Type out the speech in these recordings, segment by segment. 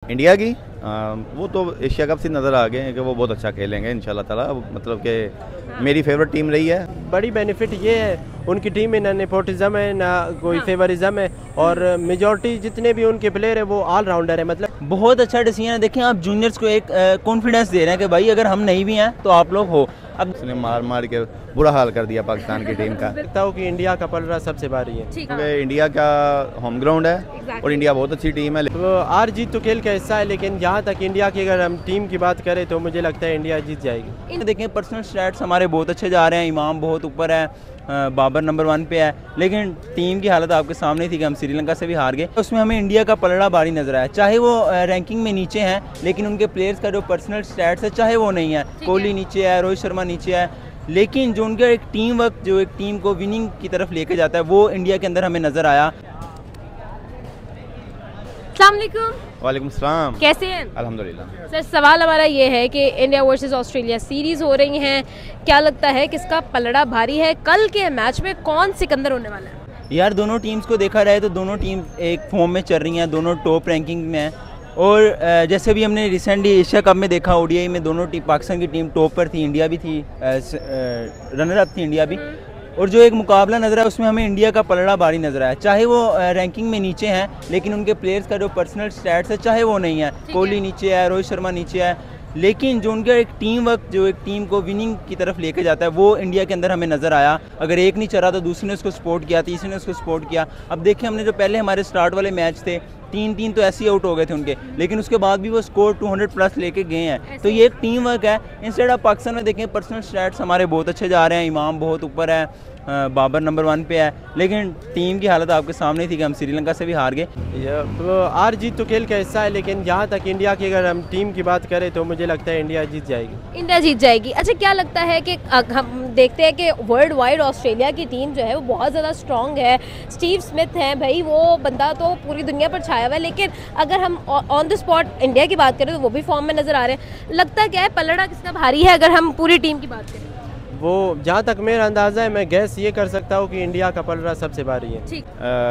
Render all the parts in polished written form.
India की वो तो एशिया कप से नज़र आ गए हैं कि वो बहुत अच्छा खेलेंगे इंशाल्लाह ताला। मतलब कि मेरी फेवरेट टीम रही है। बड़ी बेनिफिट ये है उनकी टीम में ना नेपोटिज्म है ना कोई फेवरिज्म है, और मेजॉरिटी जितने भी उनके प्लेयर है वो ऑलराउंडर है। मतलब बहुत अच्छा डिसीजन है। देखें आप जूनियर्स को एक कॉन्फिडेंस दे रहे हैं कि भाई अगर हम नहीं भी हैं तो आप लोग हो। अब उसने मार मार के बुरा हाल कर दिया पाकिस्तान की टीम का। लगता हो कि इंडिया का पलड़ा सबसे भारी है, क्योंकि इंडिया का होम ग्राउंड है और इंडिया बहुत अच्छी टीम है। तो हार जीत तो खेल का हिस्सा है, लेकिन जहाँ तक इंडिया की अगर हम टीम की बात करें तो मुझे लगता है इंडिया जीत जाएगी। देखें पर्सनल स्टैट्स हमारे बहुत अच्छे जा रहे हैं, इमाम बहुत ऊपर है, बाबर नंबर 1 पे है, लेकिन टीम की हालत आपके सामने थी कि हम श्रीलंका से भी हार गए। उसमें हमें इंडिया का पलड़ा भारी नजर आया। चाहे वो रैंकिंग में नीचे हैं, लेकिन उनके प्लेयर्स का जो पर्सनल स्टैट्स है चाहे वो नहीं है, कोहली नीचे है, रोहित शर्मा नीचे है, लेकिन जो उनका एक टीम वर्क जो एक टीम को विनिंग की तरफ लेके जाता है वो इंडिया के अंदर हमें नजर आया। वालेकुम सलाम, कैसे हैं? अल्हम्दुलिल्लाह। सर सवाल हमारा ये है कि इंडिया वर्सेस ऑस्ट्रेलिया सीरीज हो रही हैं, क्या लगता है किसका पलड़ा भारी है? कल के मैच में कौन सिकंदर होने वाला है? यार दोनों टीम्स को देखा जाए तो दोनों टीम एक फॉर्म में चल रही हैं, दोनों टॉप रैंकिंग में हैं। और जैसे भी हमने रिसेंटली एशिया कप में देखा, ओडीआई में दोनों टीम, पाकिस्तान की टीम टॉप पर थी, इंडिया भी थी, रनर अप थी इंडिया भी। और जो एक मुकाबला नजर आया उसमें हमें इंडिया का पलड़ा भारी नजर आया। चाहे वो रैंकिंग में नीचे हैं, लेकिन उनके प्लेयर्स का जो पर्सनल स्टैट्स है चाहे वो नहीं है, कोहली नीचे है, रोहित शर्मा नीचे है, लेकिन जो उनका एक टीम वर्क जो एक टीम को विनिंग की तरफ लेके जाता है वो इंडिया के अंदर हमें नज़र आया। अगर एक नहीं चला तो दूसरे ने उसको सपोर्ट किया, तीसरे ने उसको सपोर्ट किया। अब देखिए हमने जो पहले हमारे स्टार्ट वाले मैच थे 3-3 तो ऐसे ही आउट हो गए थे उनके, लेकिन उसके बाद भी वो स्कोर 200 प्लस लेके गए हैं। तो ये एक टीम वर्क है। इंस्टेड ऑफ पाकिस्तान में देखें पर्सनल स्टैट्स हमारे बहुत अच्छे जा रहे हैं, इमाम बहुत ऊपर है, बाबर नंबर 1 पे है, लेकिन टीम की हालत आपके सामने थी कि हम श्रीलंका से भी हार गए। हार जीत तो खेल का हिस्सा है, लेकिन जहाँ तक इंडिया की अगर हम टीम की बात करें तो मुझे लगता है इंडिया जीत जाएगी। इंडिया जीत जाएगी। अच्छा, क्या लगता है कि हम देखते हैं कि वर्ल्ड वाइड ऑस्ट्रेलिया की टीम जो है वो बहुत ज़्यादा स्ट्रॉन्ग है। स्टीव स्मिथ हैं भाई, वो बंदा तो पूरी दुनिया पर छाया हुआ है, लेकिन अगर हम ऑन द स्पॉट इंडिया की बात करें तो वो भी फॉर्म में नज़र आ रहे हैं। लगता क्या है पलड़ा किसका भारी है अगर हम पूरी टीम की बात करें? वो जहाँ तक मेरा अंदाज़ा है, मैं गैस ये कर सकता हूँ कि इंडिया का पलड़ा सबसे भारी है। ठीक।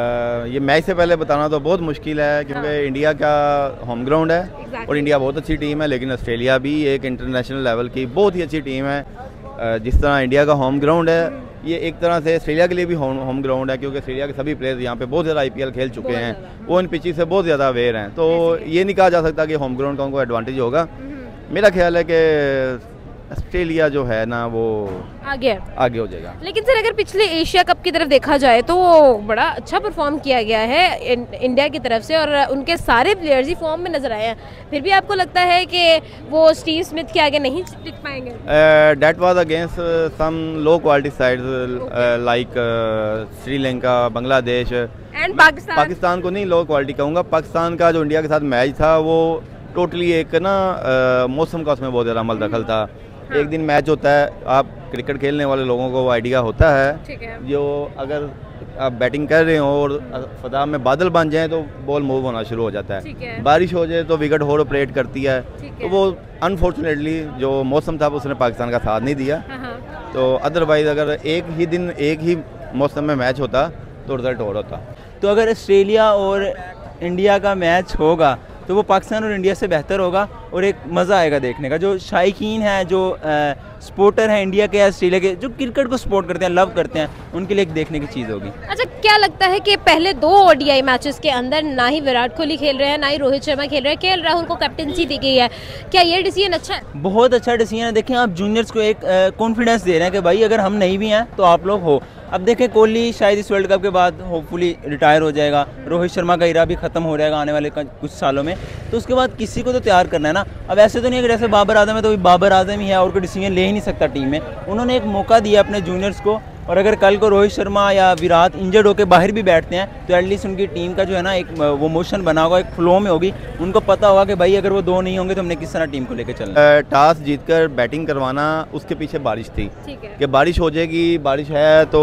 ये मैच से पहले बताना तो बहुत मुश्किल है, क्योंकि इंडिया का होम ग्राउंड है और इंडिया बहुत अच्छी टीम है, लेकिन ऑस्ट्रेलिया भी एक इंटरनेशनल लेवल की बहुत ही अच्छी टीम है। जिस तरह इंडिया का होम ग्राउंड है, ये एक तरह से ऑस्ट्रेलिया के लिए भी होम ग्राउंड है, क्योंकि ऑस्ट्रेलिया के सभी प्लेयर्स यहाँ पे बहुत ज़्यादा IPL खेल चुके हैं, वो इन पिचेस से बहुत ज़्यादा अवेयर हैं। तो ये नहीं कहा जा सकता कि होम ग्राउंड का उनको एडवांटेज होगा। मेरा ख्याल है कि ऑस्ट्रेलिया जो है ना वो आगे हो जाएगा। लेकिन सर अगर पिछले एशिया कप की तरफ देखा जाए तो वो बड़ा अच्छा परफॉर्म किया गया है इंडिया की तरफ से, और उनके सारे प्लेयर्स ही फॉर्म में नजर आए हैं। फिर भी आपको लगता है कि वो स्टीव स्मिथ के आगे नहीं टिक पाएंगे? That was against some low quality sides like Sri Lanka, Bangladesh and Pakistan को नहीं लो क्वालिटी कहूँगा। पाकिस्तान का जो इंडिया के साथ मैच था वो टोटली एक ना मौसम का उसमें बहुत ज़्यादा अमल दखल था। एक दिन मैच होता है, आप क्रिकेट खेलने वाले लोगों को वो आइडिया होता है, जो अगर आप बैटिंग कर रहे हो और फदा में बादल बन जाए तो बॉल मूव होना शुरू हो जाता है, बारिश हो जाए तो विकेट होड़ ऑपरेट करती है। तो वो अनफॉर्चुनेटली जो मौसम था उसने पाकिस्तान का साथ नहीं दिया। तो अदरवाइज अगर एक ही दिन एक ही मौसम में मैच होता तो रिजल्ट और होता। तो अगर ऑस्ट्रेलिया और इंडिया का मैच होगा तो वो पाकिस्तान और इंडिया से बेहतर होगा और एक मज़ा आएगा देखने का। जो शायकीन है, जो सपोर्टर हैं इंडिया के या ऑस्ट्रेलिया के, जो क्रिकेट को सपोर्ट करते हैं, लव करते हैं, उनके लिए एक देखने की चीज़ होगी। अच्छा, क्या लगता है कि पहले 2 ODI मैचेस के अंदर ना ही विराट कोहली खेल रहे हैं ना ही रोहित शर्मा खेल रहे हैं, KL राहुल को कैप्टनसी दी गई है, क्या ये डिसीजन अच्छा है? बहुत अच्छा डिसीजन है। देखें आप जूनियर्स को एक कॉन्फिडेंस दे रहे हैं कि भाई अगर हम नहीं भी हैं तो आप लोग हो। अब देखें कोहली शायद इस वर्ल्ड कप के बाद होपफुली रिटायर हो जाएगा, रोहित शर्मा का इरा भी ख़त्म हो जाएगा आने वाले कुछ सालों में, तो उसके बाद किसी को तो तैयार करना है ना। अब ऐसे तो नहीं है कि जैसे बाबर आजम है तो बाबर आजम ही है और कोई डिसीजन ले ही नहीं सकता टीम में। उन्होंने एक मौका दिया अपने जूनियर्स को, और अगर कल को रोहित शर्मा या विराट इंजर्ड होकर बाहर भी बैठते हैं तो एटलीस्ट उनकी टीम का जो है ना एक वो मोशन बना होगा, एक फ्लो में होगी, उनको पता होगा कि भाई अगर वो 2 नहीं होंगे तो हमने किस तरह टीम को लेकर चलना है। टॉस जीतकर बैटिंग करवाना, उसके पीछे बारिश थी कि बारिश हो जाएगी, बारिश है तो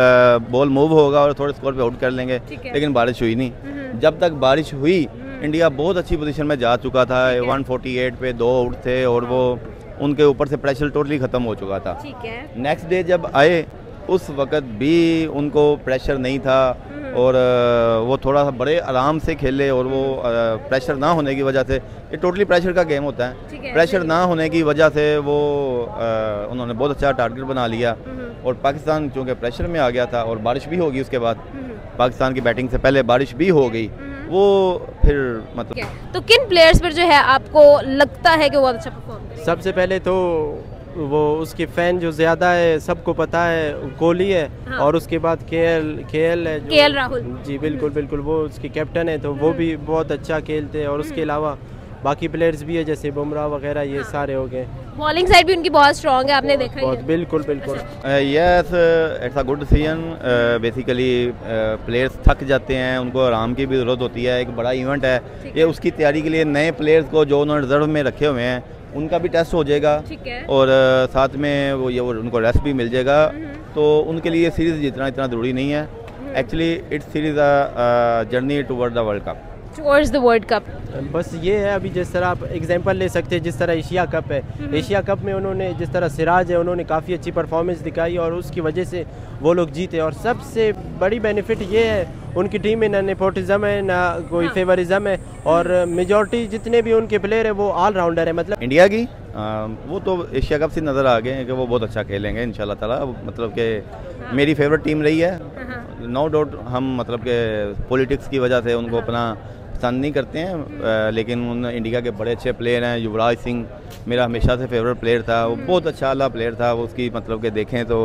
बॉल मूव होगा और थोड़े स्कोर पे आउट कर लेंगे, लेकिन बारिश हुई नहीं। जब तक बारिश हुई इंडिया बहुत अच्छी पोजीशन में जा चुका था, 148 पे 2 आउट थे और वो उनके ऊपर से प्रेशर टोटली ख़त्म हो चुका था। नेक्स्ट डे जब आए उस वक़्त भी उनको प्रेशर नहीं था और वो थोड़ा सा बड़े आराम से खेले और वो प्रेशर ना होने की वजह से, ये टोटली प्रेशर का गेम होता है, प्रेशर ना होने की वजह से वो उन्होंने बहुत अच्छा टारगेट बना लिया और पाकिस्तान चूँकि प्रेशर में आ गया था और बारिश भी होगी उसके बाद, पाकिस्तान की बैटिंग से पहले बारिश भी हो गई, वो फिर मतलब। तो किन प्लेयर्स पर जो है आपको लगता है कि वो अच्छा परफॉर्म करेंगे? सबसे पहले तो वो उसके फ़ैन जो ज़्यादा है सबको पता है, कोहली है। हाँ। और उसके बाद केएल है, केएल राहुल। जी बिल्कुल बिल्कुल, वो उसके कैप्टन है तो वो भी बहुत अच्छा खेलते हैं। और उसके अलावा बाकी प्लेयर्स भी है जैसे बुमराह वगैरह, ये सारे हो गए। बॉलिंग साइड भी उनकी बहुत स्ट्रांग है, आपने देखा ही बहुत है। बिल्कुल बिल्कुल। Yes, it's a good decision. Basically players थक जाते हैं, उनको आराम की भी ज़रूरत होती है, एक बड़ा इवेंट है ये, उसकी तैयारी के लिए नए प्लेयर्स को जो उन्होंने रिजर्व में रखे हुए हैं उनका भी टेस्ट हो जाएगा ठीक है। और साथ में वो ये उनको रेस्ट भी मिल जाएगा, तो उनके लिए सीरीज़ जीतना इतना ज़रूरी नहीं है। Actually it's series a journey toward the world cup. Towards the world cup. बस ये है, अभी जिस तरह आप एग्जांपल ले सकते हैं, जिस तरह एशिया कप है, एशिया कप में उन्होंने जिस तरह सिराज है उन्होंने काफ़ी अच्छी परफॉर्मेंस दिखाई और उसकी वजह से वो लोग जीते। और सबसे बड़ी बेनिफिट ये है उनकी टीम में ना नेपोटिज्म है ना कोई फेवरिज्म है और मेजॉरिटी जितने भी उनके प्लेयर है वो ऑलराउंडर है। मतलब इंडिया की वो तो एशिया कप से नज़र आ गए हैं कि वो बहुत अच्छा खेलेंगे इंशाल्लाह ताला। मतलब कि मेरी फेवरेट टीम रही है, नो डाउट। हम मतलब के पॉलिटिक्स की वजह से उनको अपना पसंद नहीं करते हैं, लेकिन उन इंडिया के बड़े अच्छे प्लेयर हैं। युवराज सिंह मेरा हमेशा से फेवरेट प्लेयर था, वो बहुत अच्छा वाला प्लेयर था। वो उसकी मतलब के देखें तो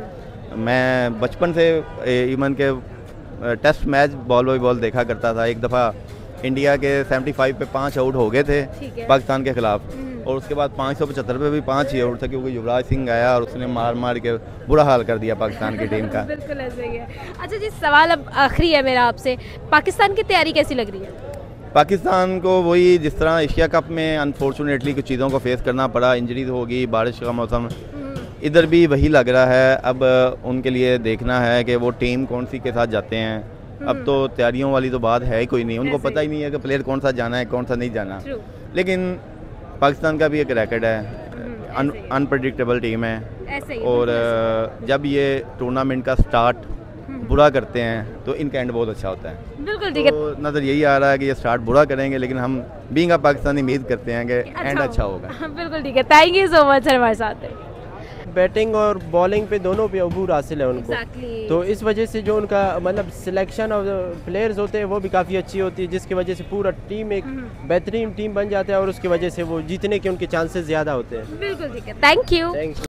मैं बचपन से इवन के test match ball by ball देखा करता था। एक दफ़ा इंडिया के 75 पे 5 आउट हो गए थे पाकिस्तान के खिलाफ और उसके बाद 575 पे भी 5 ही आउट था क्योंकि युवराज सिंह आया और उसने मार मार के बुरा हाल कर दिया पाकिस्तान की टीम का। बिल्कुल ऐसे ही है। अच्छा जी, सवाल अब आखिरी है मेरा आपसे, पाकिस्तान की तैयारी कैसी लग रही है? पाकिस्तान को वही जिस तरह एशिया कप में अनफॉर्चुनेटली कुछ चीज़ों को फेस करना पड़ा, इंजरीज होगी, बारिश का मौसम, इधर भी वही लग रहा है। अब उनके लिए देखना है कि वो टीम कौन सी के साथ जाते हैं। अब तो तैयारियों वाली तो बात है ही कोई नहीं, उनको पता ही नहीं है कि प्लेयर कौन सा जाना है कौन सा नहीं जाना। लेकिन पाकिस्तान का भी एक रैकेट है, अनप्रडिक्टेबल टीम है ऐसे ही और जब ये टूर्नामेंट का स्टार्ट बुरा करते हैं तो इनका एंड बहुत अच्छा होता है। बिल्कुल ठीक है। तो नज़र यही आ रहा है कि ये स्टार्ट बुरा करेंगे लेकिन हम बीइंग अ पाकिस्तानी उम्मीद करते हैं कि एंड अच्छा होगा। बिल्कुल ठीक है, thank you so much sir हमारे साथ है। बैटिंग और बॉलिंग पे दोनों पे अबूर हासिल है उनको। Exactly. तो इस वजह से जो उनका मतलब सिलेक्शन ऑफ प्लेयर्स होते हैं वो भी काफ़ी अच्छी होती है, जिसकी वजह से पूरा टीम एक बेहतरीन टीम बन जाता है और उसकी वजह से वो जीतने के उनके चांसेस ज़्यादा होते हैं। बिल्कुल ठीक है, थैंक यू।